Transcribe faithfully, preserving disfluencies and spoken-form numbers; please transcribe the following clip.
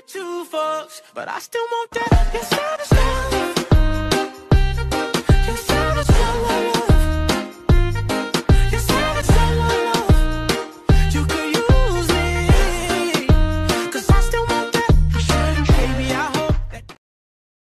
give two fucks, but I still want that. Yes, I understand.